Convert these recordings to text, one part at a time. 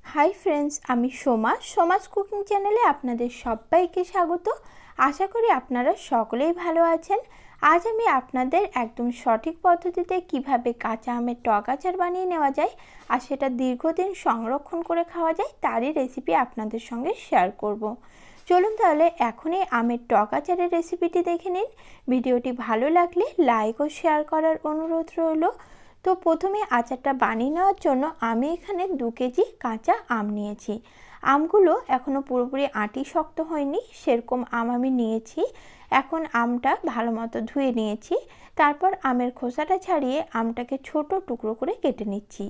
Hi friends आमी Soma सोमाज cooking चैनेले आपनादेर सबाइके स्वागत। आशा करी आपनारा सकलेई भालो आछेन। आज आमी आपनादेर एकदम सठिक पद्धतिते किभाबे काचा आमेर टक आचार बानिये नेওয়া যায় আর সেটা দীর্ঘদিন সংরক্ষণ করে খাওয়া যায় তারই রেসিপি আপনাদের সঙ্গে শেয়ার করব। চলুন তাহলে এখনই আমের টক আচারের রেসিপিটি দেখে নিন। ভিডিওটি ভালো লাগলে লাইক ও শেয়ার করার অনুরোধ রইল। तो प्रथमे आचारटा बानिये नेওয়ার জন্য আমি এখানে 2 কেজি কাঁচা আম নিয়েছি। আমগুলো এখনো পুরোপুরি আঁটি শক্ত হয়নি, সেরকম আম আমি নিয়েছি। এখন আমটা ভালোমতো ধুয়ে নিয়েছি। তারপর আমের খোসাটা ছাড়িয়ে আমটাকে ছোট টুকরো করে কেটে নিচ্ছি।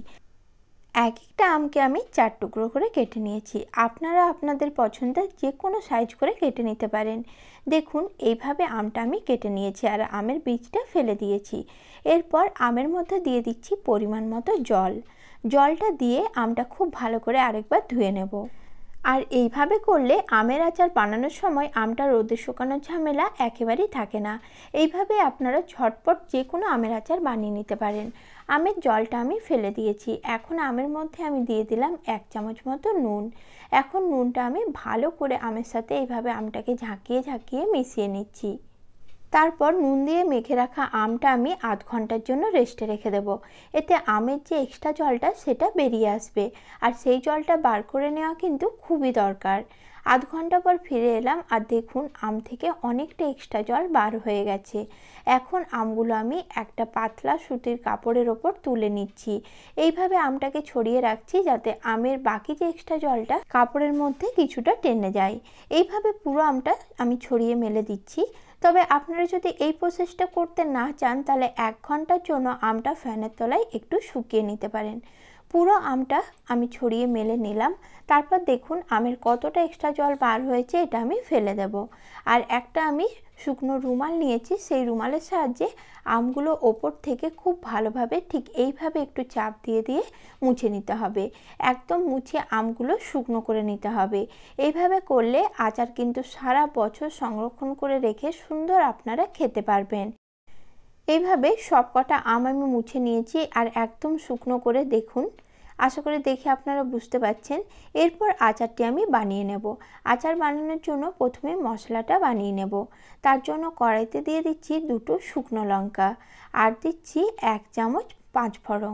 এক একটা আমকে আমি 4 টুকরো করে কেটে নিয়েছি। আপনারা আপনাদের পছন্দের যে কোনো সাইজ করে কেটে নিতে পারেন। দেখুন এইভাবে আমটা আমি কেটে নিয়েছি আর আমের বীজটা ফেলে দিয়েছি। এরপর আমের মধ্যে দিয়ে দিচ্ছি পরিমাণ মতো জল। জলটা দিয়ে আমটা খুব ভালো করে আরেকবার ধুয়ে নেব। আর এইভাবে করলে আমের আচার বানানোর সময় আমটা রোদে শুকানোর ঝামেলা একেবারেই থাকে না। এইভাবে আপনারা ঝটপট যে কোনো আমের আচার বানিয়ে নিতে পারেন। আমের জলটা আমি ফেলে দিয়েছি। এখন আমের মধ্যে আমি দিয়ে দিলাম 1 চামচ মতো নুন। এখন নুনটা আমি ভালো করে আমের সাথে এইভাবে আমটাকে ঝাঁকিয়ে ঝাঁকিয়ে মিশিয়ে নিচ্ছি। তারপর নুন দিয়ে মেখে রাখা আমটা আমি আধ ঘন্টার জন্য রেস্টে রেখে দেব। এতে আমের যে এক্সট্রা জলটা সেটা বেরিয়ে আসবে আর সেই জলটা বার করে নেওয়া কিন্তু খুবই দরকার। আধ ঘন্টা পর ফিরে এলাম আর দেখুন আম থেকে অনেকটা এক্সট্রা জল বার হয়ে গেছে। এখন আমগুলো আমি একটা পাতলা সুতির কাপড়ের ওপর তুলে নিচ্ছি। এইভাবে আমটাকে ছড়িয়ে রাখছি যাতে আমের বাকি যে এক্সট্রা জলটা কাপড়ের মধ্যে কিছুটা টেনে যায়। এইভাবে পুরো আমটা আমি ছড়িয়ে মেলে দিচ্ছি। তবে আপনারা যদি এই প্রসেসটা করতে না চান তাহলে 1 ঘন্টার জন্য আমটা ফ্যানের তলায় একটু শুকিয়ে নিতে পারেন। পুরো আমটা আমি ছড়িয়ে মেলে নিলাম। তারপর দেখুন আমের কতটা এক্সট্রা জল বার হয়েছে এটা আমি ফেলে দেব। আর একটা আমি শুকনো রুমাল নিয়েছি, সেই রুমালের সাহায্যে আমগুলো ওপর থেকে খুব ভালোভাবে ঠিক এইভাবে একটু চাপ দিয়ে দিয়ে মুছে নিতে হবে। একদম মুছে আমগুলো শুকনো করে নিতে হবে। এইভাবে করলে আচার কিন্তু সারা বছর সংরক্ষণ করে রেখে সুন্দর আপনারা খেতে পারবেন। এইভাবে সবকটা আম আমি মুছে নিয়েছি আর একদম শুকনো করে দেখুন। আশা করি দেখে আপনারা বুঝতে পারছেন। এরপর আচারটি আমি বানিয়ে নেব। আচার বানানোর জন্য প্রথমে মশলাটা বানিয়ে নেব। তার জন্য কড়াইতে দিয়ে দিচ্ছি 2টো শুকনো লঙ্কা আর দিচ্ছি 1 চামচ 5 ফোড়ন,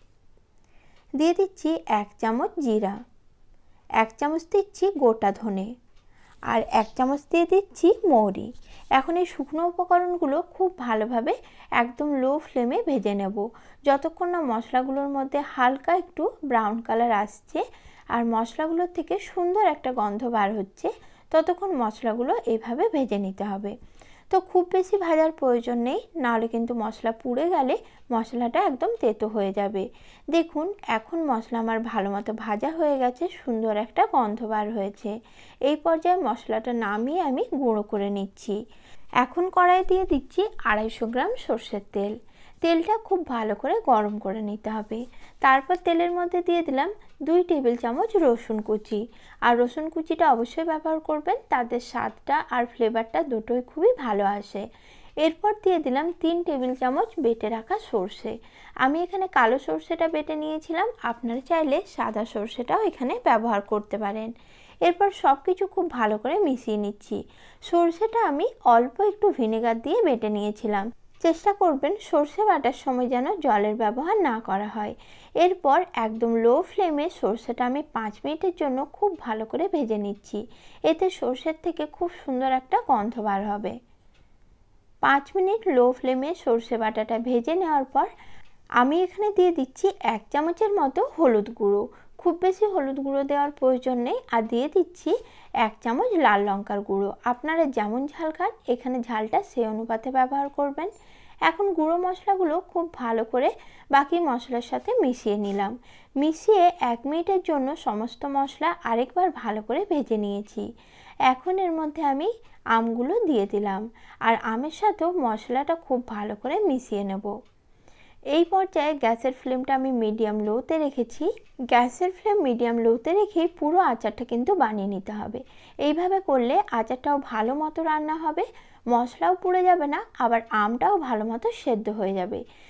দিয়ে দিচ্ছি 1 চামচ জিরা, 1 চামচ দিচ্ছি গোটা ধনে আর 1 চামচ দিয়ে দিচ্ছি মৌরি। এখন এই শুকনো উপকরণগুলো খুব ভালোভাবে একদম লো ফ্লেমে ভেজে নেব যতক্ষণ না মশলাগুলোর মধ্যে হালকা একটু ব্রাউন কালার আসছে আর মশলাগুলোর থেকে সুন্দর একটা গন্ধ বার হচ্ছে, ততক্ষণ মশলাগুলো এইভাবে ভেজে নিতে হবে। তো খুব বেশি ভাজার প্রয়োজন নেই, নাহলে কিন্তু মশলা পুড়ে গেলে মশলাটা একদম তেতো হয়ে যাবে। দেখুন এখন মশলা আমার ভালো মতো ভাজা হয়ে গেছে, সুন্দর একটা গন্ধ বার হয়েছে। এই পর্যায়ে মশলাটা নামিয়ে আমি গুঁড়ো করে নিচ্ছি। এখন কড়াই দিয়ে দিচ্ছি 250 গ্রাম সরষের তেল। তেলটা খুব ভালো করে গরম করে নিতে হবে। তারপর তেলের মধ্যে দিয়ে দিলাম 2 টেবিল চামচ রসুন কুচি। আর রসুন কুচিটা অবশ্যই ব্যবহার করবেন, তাতে স্বাদটা আর ফ্লেভারটা দুটোই খুবই ভালো আসে। এরপর দিয়ে দিলাম 3 টেবিল চামচ বেটে রাখা সরষে। আমি এখানে কালো সরষেটা বেটে নিয়েছিলাম, আপনারা চাইলে সাদা সরষেটাও এখানে ব্যবহার করতে পারেন। এরপর সব কিছু খুব ভালো করে মিশিয়ে নিচ্ছি। সরষেটা আমি অল্প একটু ভিনেগার দিয়ে বেটে নিয়েছিলাম। চেষ্টা করবেন সরষে বাটার সময় যেন জলের ব্যবহার না করা হয়। এরপর একদম লো ফ্লেমে সরষেটা আমি 5 মিনিটের জন্য খুব ভালো করে ভেজে নিচ্ছি। এতে সরষের থেকে খুব সুন্দর একটা গন্ধ বার হবে। 5 মিনিট লো ফ্লেমে সরষে বাটাটা ভেজে নেওয়ার পর আমি এখানে দিয়ে দিচ্ছি 1 চামচের মতো হলুদ গুঁড়ো। খুব বেশি হলুদ গুঁড়ো দেওয়ার প্রয়োজন নেই। আর দিয়ে দিচ্ছি 1 চামচ লাল লঙ্কার গুঁড়ো। আপনারা যেমন ঝাল খান এখানে ঝালটা সেই অনুপাতে ব্যবহার করবেন। এখন গুঁড়ো মশলাগুলো খুব ভালো করে বাকি মশলার সাথে মিশিয়ে নিলাম। মিশিয়ে 1 মিনিটের জন্য সমস্ত মশলা আরেকবার ভালো করে ভেজে নিয়েছি। এখন এর মধ্যে আমি আমগুলো দিয়ে দিলাম আর আমের সাথেও মশলাটা খুব ভালো করে মিশিয়ে নেব। এই পর্যায়ে গ্যাসের ফ্লেমটা আমি মিডিয়াম লোতে রেখেছি। গ্যাসের ফ্লেম মিডিয়াম লোতে রেখেই পুরো আচারটা কিন্তু বানিয়ে নিতে হবে। এইভাবে করলে আচারটাও ভালো মতো রান্না হবে, মশলাও পুড়ে যাবে না, আবার আমটাও ভালো মতো সেদ্ধ হয়ে যাবে।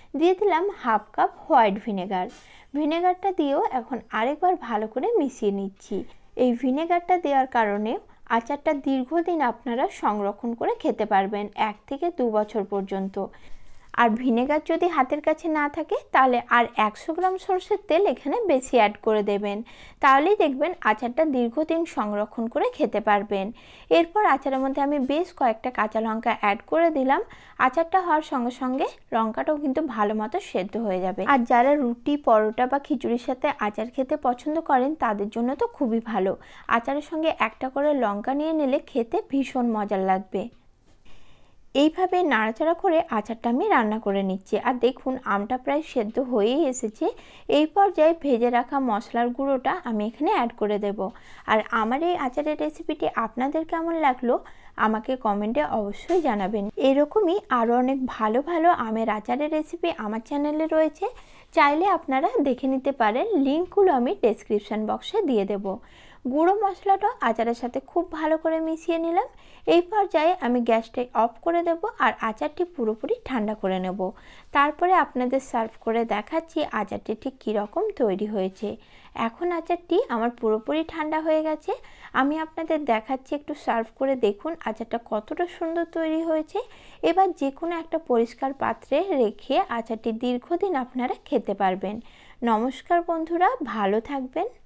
দিয়ে দিলাম হাফ কাপ হোয়াইট ভিনেগার। ভিনেগারটা দিয়েও এখন আরেকবার ভালো করে মিশিয়ে নিচ্ছি। এই ভিনেগারটা দেওয়ার কারণে আচারটা দীর্ঘদিন আপনারা সংরক্ষণ করে খেতে পারবেন, 1 থেকে 2 বছর পর্যন্ত। আর ভিনেগার যদি হাতের কাছে না থাকে তাহলে আর 100 গ্রাম সরষের তেল এখানে বেশি অ্যাড করে দেবেন, তাহলেই দেখবেন আচারটা দীর্ঘদিন সংরক্ষণ করে খেতে পারবেন। এরপর আচারের মধ্যে আমি বেশ কয়েকটা কাঁচা লঙ্কা অ্যাড করে দিলাম। আচারটা হওয়ার সঙ্গে সঙ্গে লঙ্কাটাও কিন্তু ভালো মতো সেদ্ধ হয়ে যাবে। আর যারা রুটি, পরোটা বা খিচুড়ির সাথে আচার খেতে পছন্দ করেন তাদের জন্য তো খুবই ভালো। আচারের সঙ্গে একটা করে লঙ্কা নিয়ে নিলে খেতে ভীষণ মজার লাগবে। এইভাবে নাড়াচাড়া করে আচারটা আমি রান্না করে নিচ্ছি। আর দেখুন আমটা প্রায় সেদ্ধ হয়েই এসেছে। এই পর্যায়ে ভেজে রাখা মশলার গুঁড়োটা আমি এখানে অ্যাড করে দেব। আর আমার এই আচারের রেসিপিটি আপনাদের কেমন লাগলো আমাকে কমেন্টে অবশ্যই জানাবেন। এরকমই আরও অনেক ভালো ভালো আমের আচারের রেসিপি আমার চ্যানেলে রয়েছে, চাইলে আপনারা দেখে নিতে পারেন। লিঙ্কগুলো আমি ডেসক্রিপশন বক্সে দিয়ে দেব। গুঁড়ো মশলাটা আচারের সাথে খুব ভালো করে মিশিয়ে নিলাম। এই পর্যায়ে আমি গ্যাসটা অফ করে দেব আর আচারটি পুরোপুরি ঠান্ডা করে নেব। তারপরে আপনাদের সার্ভ করে দেখাচ্ছি আচারটি ঠিক কীরকম তৈরি হয়েছে। এখন আচারটি আমার পুরোপুরি ঠান্ডা হয়ে গেছে। আমি আপনাদের দেখাচ্ছি, একটু সার্ভ করে দেখুন আচারটা কতটা সুন্দর তৈরি হয়েছে। এবার যে কোনো একটা পরিষ্কার পাত্রে রেখে আচারটি দীর্ঘদিন আপনারা খেতে পারবেন। নমস্কার বন্ধুরা, ভালো থাকবেন।